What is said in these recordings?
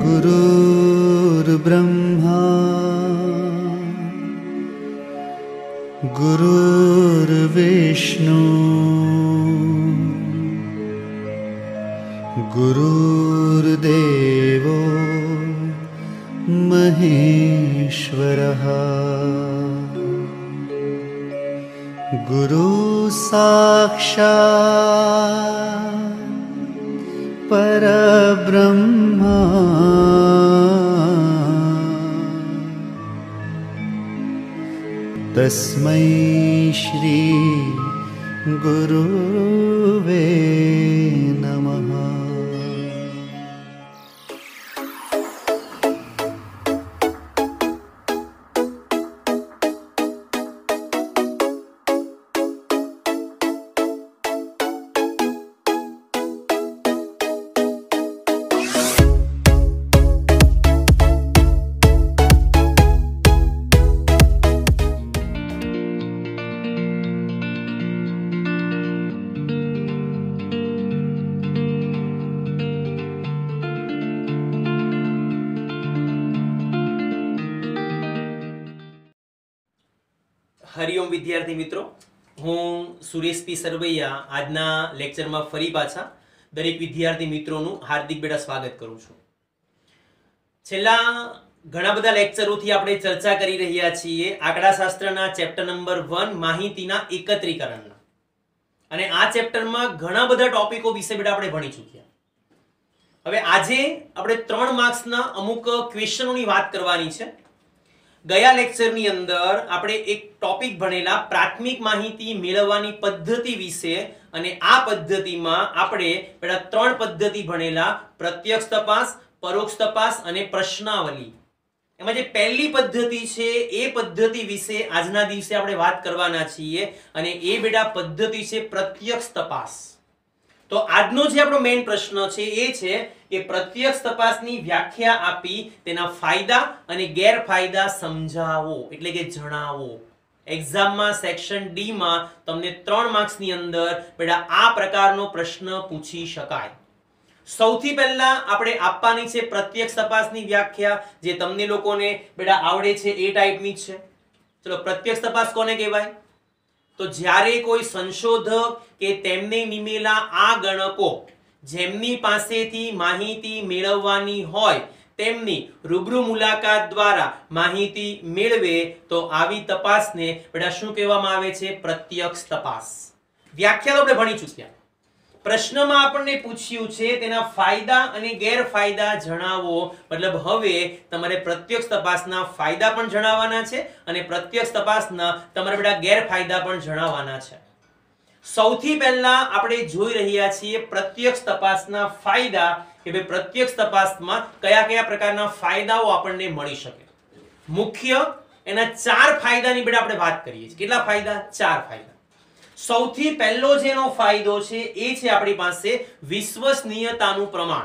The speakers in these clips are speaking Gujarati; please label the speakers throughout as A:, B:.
A: गुरुर्ब्रह्मा गुरुर्विष्णु गुरुर्देवो महेश्वरः गुरु साक्षात् परब्रह्मा तस्मै श्री गुरुवे नमः।
B: हरिओम विद्यार्थी मित्रों, हूँ सुरेश पी सरवैया आजना लेक्चर में फरी पाछा दरेक विद्यार्थी मित्रों हार्दिक बेटा स्वागत करूँ छूं। छेल्ला घणा बधा लेक्चरोथी आपणे चर्चा करी रह्या छीए आंकड़ाशास्त्रना चेप्टर नंबर 1 माहितीना एकत्रीकरणना, अने आ चेप्टरमां घणा बधा टॉपिको विषे बेटा आपणे भणी चूक्या। हवे आजे आपणे 3 मार्क्सना अमुक क्वेश्चनोनी वात करवानी छे। गया लेक्चरनी अंदर આપણે એક ટોપિક ભણેલા પ્રાથમિક માહિતી મેળવવાની પદ્ધતિ વિશે, અને આ પદ્ધતિમાં આપણે પેલા 3 પદ્ધતિ ભણેલા પ્રત્યક્ષ તપાસ, પરોક્ષ તપાસ અને પ્રશ્નાવલી। એમાં જે પહેલી પદ્ધતિ છે એ પદ્ધતિ વિશે આજના દિવસે આપણે વાત કરવાના છીએ, અને એ બેટા પદ્ધતિ છે પ્રત્યક્ષ તપાસ। तो આજનો જે આપણો મેઇન પ્રશ્ન છે એ છે કે પ્રત્યક્ષ તપાસની વ્યાખ્યા આપી તેના ફાયદા અને ગેરફાયદા સમજાવો, એટલે કે જણાવો। એક્ઝામમાં સેક્શન ડી માં તમને 3 માર્ક્સની અંદર બેટા આ પ્રકારનો પ્રશ્ન પૂછી શકાય। સૌથી પહેલા આપણે આપવાની છે પ્રત્યક્ષ તપાસની વ્યાખ્યા, જે તમને લોકોને બેટા આવડે છે એ ટાઈપની જ છે। ચલો, પ્રત્યક્ષ તપાસ કોને કહેવાય? तो જ્યારે કોઈ સંશોધક કે તેમને નિમેલા આ ગણકો જેમની પાસેથી માહિતી મેળવવાની હોય તેમની રૂબરૂ મુલાકાત દ્વારા માહિતી મેળવે તો આવી તપાસને બેટા શું કહેવામાં આવે છે? પ્રત્યક્ષ તપાસ। વ્યાખ્યા તો આપણે ભણી ચૂક્યા। પ્રશ્નમાં આપણને પૂછ્યું છે તેના ફાયદા અને ગેરફાયદા જણાવો, मतलब હવે તમારે પ્રત્યક્ષ તપાસના ફાયદા પણ જણાવવાના છે અને પ્રત્યક્ષ તપાસના તમારે બેટા ગેરફાયદા પણ જણાવવાના છે। સૌથી પહેલા આપણે જોઈ રહ્યા છીએ પ્રત્યક્ષ તપાસના ફાયદા, કે ભાઈ પ્રત્યક્ષ તપાસમાં કયા-કયા પ્રકારના ફાયદાઓ આપણને મળી શકે। મુખ્ય એના 4 ફાયદાની બેટા આપણે વાત કરીએ છીએ। કેટલા ફાયદા? 4 ફાયદા। સૌથી પહેલો જેનો ફાયદો છે એ છે આપણી પાસે વિશ્વસનીયતાનું પ્રમાણ।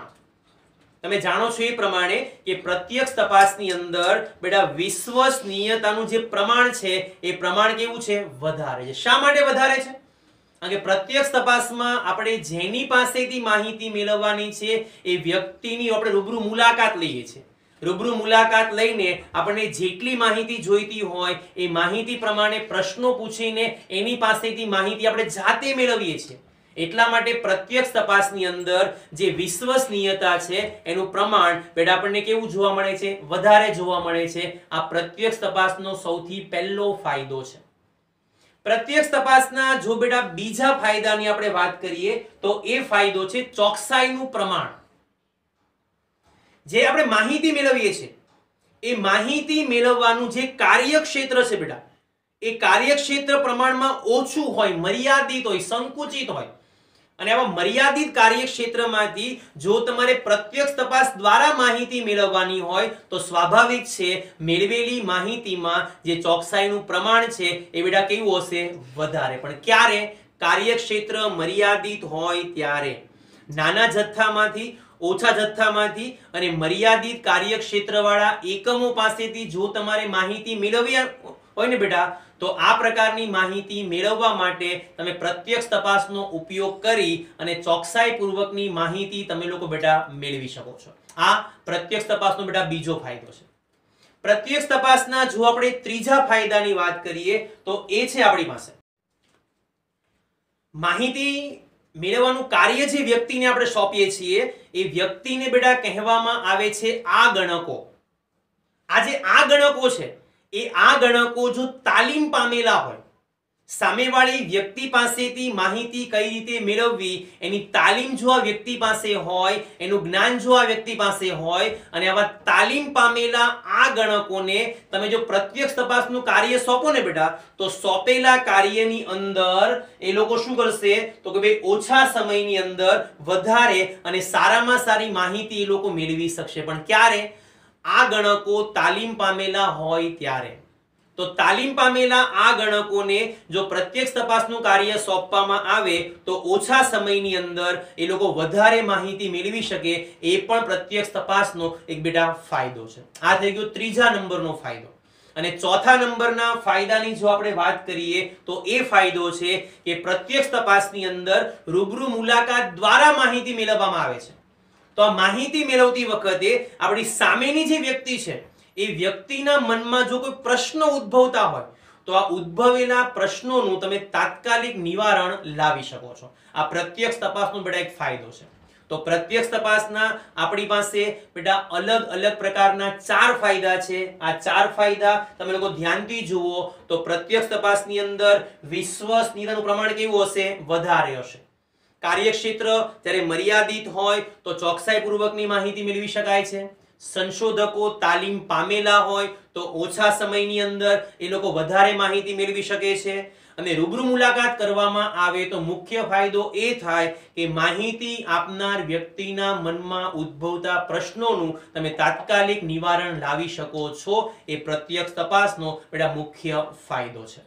B: તમે જાણો છો એ પ્રમાણે કે પ્રત્યક્ષ તપાસની અંદર બેટા વિશ્વસનીયતાનું જે પ્રમાણ છે એ પ્રમાણ કેવું છે? વધારે છે। શા માટે વધારે છે? કારણ કે પ્રત્યક્ષ તપાસમાં આપણે જેની પાસેથી માહિતી મેળવવાની છે એ વ્યક્તિની આપણે રૂબરૂ મુલાકાત લઈએ છીએ। રૂબરૂ મુલાકાત લઈને આપણને જેટલી માહિતી જોઈતી હોય એ માહિતી પ્રમાણે પ્રશ્નો પૂછીને એની પાસેથી માહિતી આપણે જાતે મેળવીએ છીએ। એટલા માટે પ્રત્યક્ષ તપાસની અંદર જે વિશ્વસનીયતા છે એનું પ્રમાણ બેટા આપણને કેવું જોવા મળે છે? વધારે જોવા મળે છે। આ પ્રત્યક્ષ તપાસનો સૌથી પહેલો ફાયદો છે। પ્રત્યક્ષ તપાસના જો બેટા બીજા ફાયદાની આપણે વાત કરીએ તો એ ફાયદો છે ચોકસાઈનું પ્રમાણ। જે આપણે માહિતી મેળવીએ છીએ એ માહિતી મેળવવાનું જે કાર્યક્ષેત્ર છે બેટા એ કાર્યક્ષેત્ર પ્રમાણમાં ઓછું હોય, મર્યાદિત હોય, સંકુચિત હોય, અને આવા મર્યાદિત કાર્યક્ષેત્રમાંથી જો તમારે પ્રત્યક્ષ તપાસ દ્વારા માહિતી મેળવવાની હોય તો સ્વાભાવિક છે મેળવેલી માહિતીમાં જે ચોકસાઈનું પ્રમાણ છે એ બેટા કેવું હશે? વધારે। પણ ક્યારે? કાર્યક્ષેત્ર મર્યાદિત હોય ત્યારે। નાના જથ્થામાંથી, ઓછા જથ્થામાંથી અને મર્યાદિત કાર્યક્ષેત્રવાળા એકમો પાસેથી જો તમારે માહિતી મેળવવી હોય ને બેટા તો આ પ્રકારની માહિતી મેળવવા માટે તમે પ્રત્યક્ષ તપાસનો ઉપયોગ કરી અને ચોકસાઈપૂર્વકની માહિતી તમે લોકો બેટા મેળવી શકો છો. આ પ્રત્યક્ષ તપાસનો બેટા બીજો ફાયદો છે. પ્રત્યક્ષ તપાસના જો આપણે ત્રીજા ફાયદાની વાત કરીએ તો એ છે આપણી પાસે માહિતી મેળવવાનું કાર્ય જે વ્યક્તિને આપણે સોંપીએ છીએ એ વ્યક્તિને બેટા કહેવામાં આવે છે આ ગણકો. આ જે આ ગણકો છે એ આ ગણકો જો તાલીમ પામેલા હોય, સામેવાળી વ્યક્તિ પાસેથી માહિતી કઈ રીતે મેળવવી એની તાલીમ જો આ વ્યક્તિ પાસે હોય, એનું જ્ઞાન જો આ વ્યક્તિ પાસે હોય અને આવા તાલીમ પામેલા આ ગણકોને તમે જો પ્રત્યક્ષ તપાસનું કાર્ય સોંપો ને બેટા, તો સોંપેલા કાર્યની અંદર એ લોકો શું કરશે તો કે ભાઈ ઓછા સમયની અંદર વધારે અને સારામાં સારી માહિતી એ લોકો મેળવી શકશે. પણ ક્યારે? આ ગણકો તાલીમ પામેલા હોય ત્યારે. તો તાલીમ પામેલા આ ગણકોને જો પ્રત્યક્ષ તપાસનું કાર્ય સોંપવામાં આવે તો ઓછા સમયની અંદર એ લોકો વધારે માહિતી મેળવી શકે. એ પણ પ્રત્યક્ષ તપાસનો એક બેટા ફાયદો છે. આ થઈ ગયો ત્રીજા નંબરનો ફાયદો. અને ચોથા નંબરના ફાયદાની જો આપણે વાત કરીએ તો એ ફાયદો છે કે પ્રત્યક્ષ તપાસની અંદર રૂબરૂ મુલાકાત દ્વારા માહિતી મેળવવામાં આવે છે. તો આ માહિતી મેળવતી વખતે આપણી સામેની જે વ્યક્તિ છે એ વ્યક્તિના મનમાં જો કોઈ પ્રશ્ન ઉદ્ભવતા હોય તો આ ઉદ્ભવેલા પ્રશ્નોનું તમે તાત્કાલિક નિવારણ લાવી શકો છો. આ પ્રત્યક્ષ તપાસનો બેટા એક ફાયદો છે. તો પ્રત્યક્ષ તપાસના આપણી પાસે બેટા અલગ અલગ પ્રકારના 4 ફાયદા છે. આ 4 ફાયદા તમે લોકો ધ્યાનથી જુઓ તો પ્રત્યક્ષ તપાસની અંદર વિશ્વસનીયતાનું પ્રમાણ કેવું હશે? વધારે હશે. કાર્યક્ષેત્ર જ્યારે મર્યાદિત હોય તો ચોકસાઈપૂર્વકની માહિતી મેળવી શકાય છે. સંશોધકો તાલીમ પામેલા હોય તો ઓછા સમયની અંદર એ લોકો વધારે માહિતી મેળવી શકે છે. અને રૂબરૂ મુલાકાત કરવામાં આવે તો મુખ્ય ફાયદો એ થાય કે માહિતી આપનાર વ્યક્તિના મનમાં ઉદ્ભવતા પ્રશ્નોનું તમે તાત્કાલિક નિવારણ લાવી શકો છો. એ પ્રત્યક્ષ તપાસનો બેટા મુખ્ય ફાયદો છે.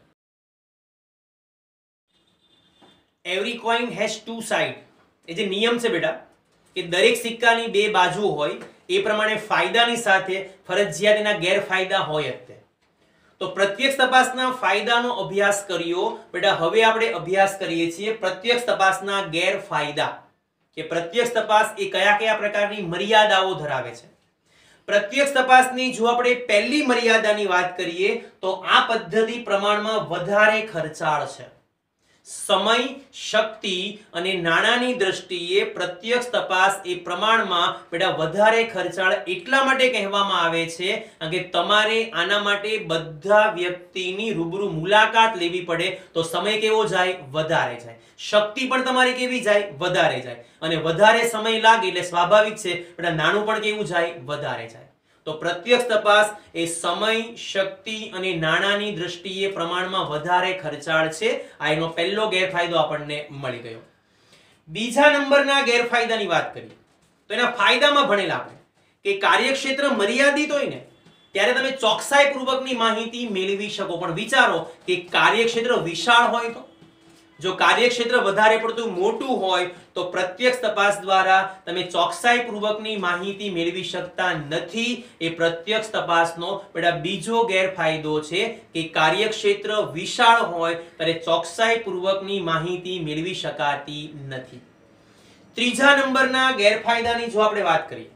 B: Every coin has two side. એ જે નિયમ છે બેટા કે દરેક સિક્કાની બે બાજુ હોય એ પ્રમાણે ફાયદાની સાથે ફરજિયાત એના ગેરફાયદા હોય જ તે. તો પ્રત્યક્ષ તપાસના ફાયદાનો અભ્યાસ કર્યો બેટા. હવે આપણે અભ્યાસ કરીએ છીએ પ્રત્યક્ષ તપાસના ગેરફાયદા, કે પ્રત્યક્ષ તપાસ એ કયા કયા પ્રકારની મર્યાદાઓ ધરાવે છે. પ્રત્યક્ષ તપાસની જો આપણે પહેલી મર્યાદાની વાત કરીએ તો આ પદ્ધતિ પ્રમાણમાં વધારે ખર્ચાળ છે. સમય, શક્તિ અને નાણાંની દ્રષ્ટિએ પ્રત્યક્ષ તપાસ એ પ્રમાણમાં બેટા વધારે ખર્ચાળ એટલા માટે કહેવામાં આવે છે કે તમારે આના માટે બધા વ્યક્તિની રૂબરૂ મુલાકાત લેવી પડે. તો સમય કેવો જાય? વધારે જાય. શક્તિ પણ તમારી કેવી જાય? વધારે જાય. અને વધારે સમય લાગે એટલે સ્વાભાવિક છે બેટા નાણું પણ કેવું જાય? વધારે જાય. તો પ્રત્યક્ષ તપાસ એ સમય, શક્તિ અને નાણાંની દ્રષ્ટિએ પ્રમાણમાં વધારે ખર્ચાળ છે. આ એનો પહેલો ગેરફાયદો આપણને મળી ગયો. બીજા નંબરના ગેરફાયદાની વાત કરીએ તો એના ફાયદામાં ભણેલા આપણે કે કાર્યક્ષેત્ર મર્યાદિત હોય ને ત્યારે તમે ચોકસાઈપૂર્વકની માહિતી મેળવી શકો. પણ વિચારો કે કાર્યક્ષેત્ર વિશાળ હોય તો, જો કાર્યક્ષેત્ર વધારે પડતું મોટું હોય તો પ્રત્યક્ષ તપાસ દ્વારા તમે ચોકસાઈપૂર્વકની માહિતી મેળવી શકતા નથી. એ પ્રત્યક્ષ તપાસનો બેટા બીજો ગેરફાયદો છે કે કાર્યક્ષેત્ર વિશાળ હોય ત્યારે ચોકસાઈપૂર્વકની માહિતી મેળવી શકાતી નથી. ત્રીજા નંબરના ગેરફાયદાની જો આપણે વાત કરીએ,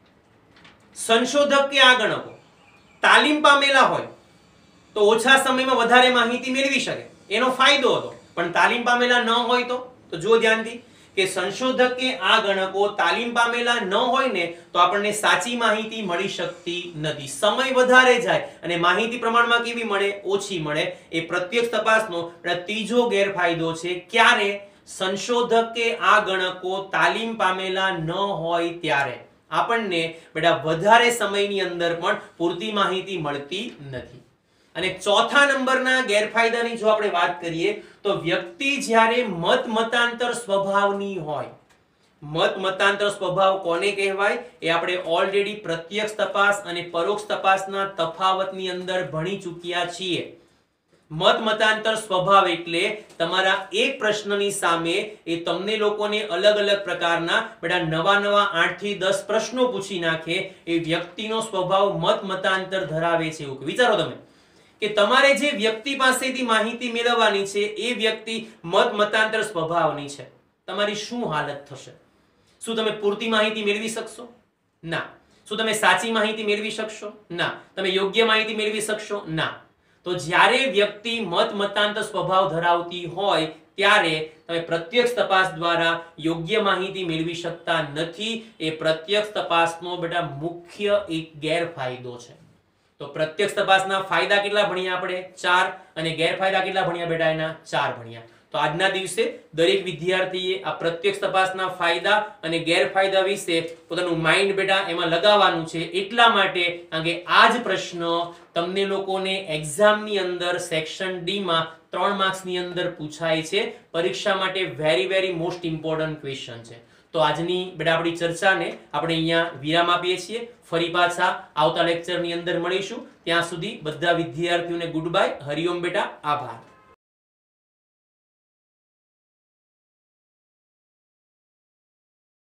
B: સંશોધક કે આ ગણકો તાલીમ પામેલા હોય તો ઓછા સમયમાં વધારે માહિતી મેળવી શકે, એનો ફાયદો હતો. પણ તાલીમ પામેલા ન હોય તો જો ધ્યાનથી કે સંશોધક કે આ ગણકો તાલીમ પામેલા ન હોય ને તો આપણને સાચી માહિતી મળી શકતી નથી. સમય વધારે જાય અને માહિતી પ્રમાણમાં કેવી મળે? ઓછી મળે. એ પ્રત્યક્ષ તપાસનો ત્રીજો ગેરફાયદો છે. ક્યારે? સંશોધક કે આ ગણકો તાલીમ પામેલા ન હોય ત્યારે આપણને બેટા વધારે સમયની અંદર પણ પૂરતી માહિતી મળતી નથી. અને ચોથા નંબરના ગેરફાયદાની જો આપણે વાત કરીએ તો વ્યક્તિ જ્યારે મતાંતર સ્વભાવની હોય. મતાંતર સ્વભાવ કોને કહેવાય? એ આપણે ઓલરેડી પ્રત્યક્ષ તપાસ અને પરોક્ષ તપાસના તફાવતની અંદર ભણી ચૂક્યા છીએ. મતાંતર સ્વભાવ એટલે તમારા એક પ્રશ્નની સામે એ તમને લોકોને અલગ અલગ પ્રકારના બેટા નવા 8 થી 10 પ્રશ્નો પૂછી નાખે. એ વ્યક્તિનો સ્વભાવ મતાંતર ધરાવે છે એવું વિચારો તમે કે તમારે જે વ્યક્તિ પાસેથી માહિતી મેળવવાની છે એ વ્યક્તિ મતાંતર સ્વભાવની છે. તમારી શું હાલત થશે? શું તમે પૂરતી માહિતી મેળવી શકશો? ના. શું તમે સાચી માહિતી મેળવી શકશો? ના. તમે યોગ્ય માહિતી મેળવી શકશો? ના. તો જ્યારે વ્યક્તિ મતાંતર સ્વભાવ ધરાવતી હોય ત્યારે તમે પ્રત્યક્ષ તપાસ દ્વારા યોગ્ય માહિતી મેળવી શકતા નથી. એ પ્રત્યક્ષ તપાસનો બેટા મુખ્ય એક ગેરફાયદો છે. તો પ્રત્યક્ષ તપાસના ફાયદા કેટલા ભણ્યા આપણે? 4. અને ગેરફાયદા કેટલા ભણ્યા બેટા? એના 4 ભણ્યા. તો આજના દિવસે દરેક વિદ્યાર્થીએ આ પ્રત્યક્ષ તપાસના ફાયદા અને ગેરફાયદા વિશે પોતાનું માઇન્ડ બેટા એમાં લગાવવાનું છે. એટલા માટે કારણ કે આ જ પ્રશ્ન તમને લોકોને એક્ઝામની અંદર સેક્શન ડી માં 3 માર્ક્સની અંદર પૂછાય છે. પરીક્ષા માટે વેરી મોસ્ટ ઇમ્પોર્ટન્ટ ક્વેશ્ચન છે. તો આજની બેટા આપણી ચર્ચાને આપણે અહીંયા વિરામ આપીએ છીએ. ફરી પાછા આવતા લેક્ચરની અંદર મળીશું. ત્યાં સુધી બધા વિદ્યાર્થીઓને ગુડ બાય. હરિઓમ બેટા. આભાર.